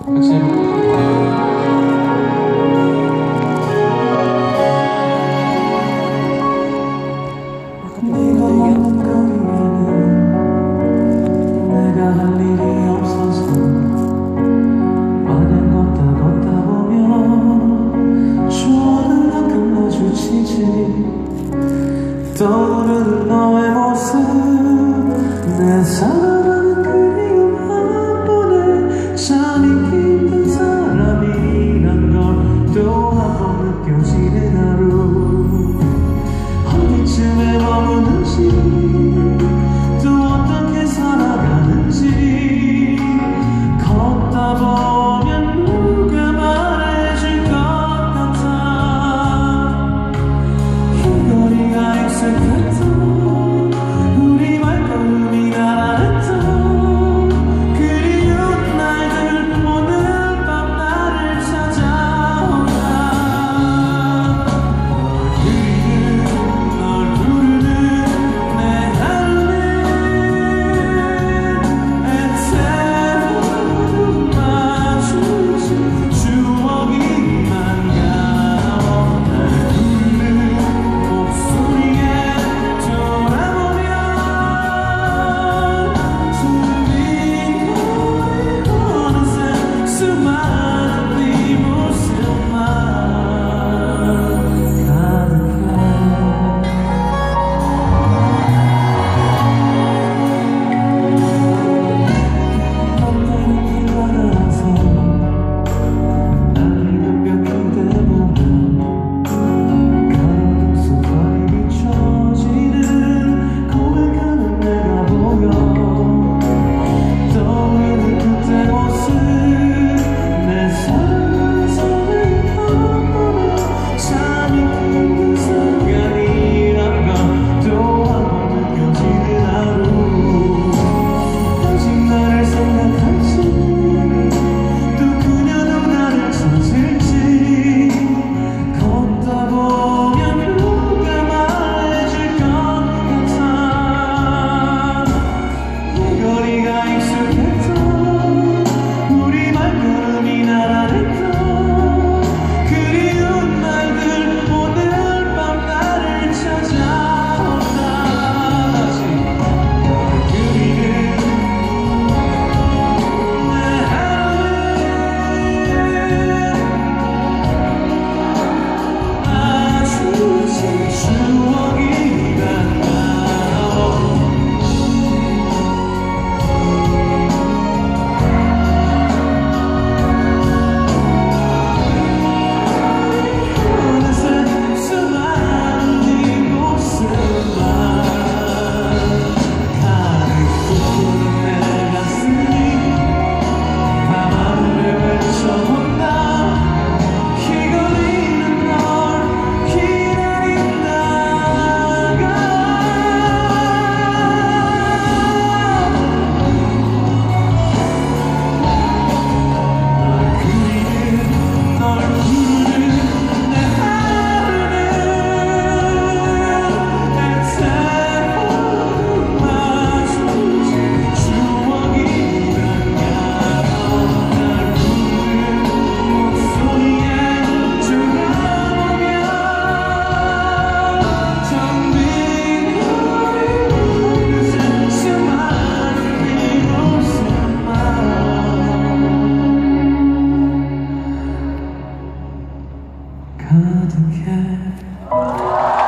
그치? 네가 없는 거리에는 내가 할 일이 없어서 마냥 걷다 보면 추억은 가끔 마주치지. 떠오르는 너의 모습, 내 사랑하는 그리움 한 번에 참 잊기 힘든 사람이란 걸 또 한 번 느껴지는 하루. 어디쯤에 머무는지 또 어떻게 살아가는지 걷다 보면 누가 말해줄 것 같아. 이 거리가 익숙했던 우리 말걸음이 나란했던 그리운 날들 오늘 밤 나를 찾아온다. 널 부르는 내 하루는 애태우고 마주친 추억이 남겨온 날 부르는 목소리에 돌아보면 숨빈 거리 어느새 수많은 네 모습만 가득해. 넌 내게 다가와서 날리는 벽 그대 보면 가로등 속 발이 비춰지는 고백하는 내가 보여. 떠오르는 그때 모습, 내 사랑을 설레는 한 번에 참 잊기 힘든 순간이란 걸 또 한 번 느껴지는 하루. 아직 나를 생각할지 또 그녀도 나를 찾을지 걷다 보면 누가 말해줄 것 같아. 이 거리가 익숙했던 우리 발걸음이 나란했던 그리운 날들 오늘 밤 나를 찾아온다. 다시 널 그리는 내 하루는 마주친 추억이 남겨온 어느새 수많은 네 모습만 가득 돋구는 내 가슴이 밤하늘을 외쳐본다. 이 거리는 널 기다린다가 널 그리는 널 부르는 내 하루는 애태우고 마주친 추억이 남겨온 날 부르는 목소리에 돌아보면 정빈 거리 어느새 수많은 네 모습만 가득해.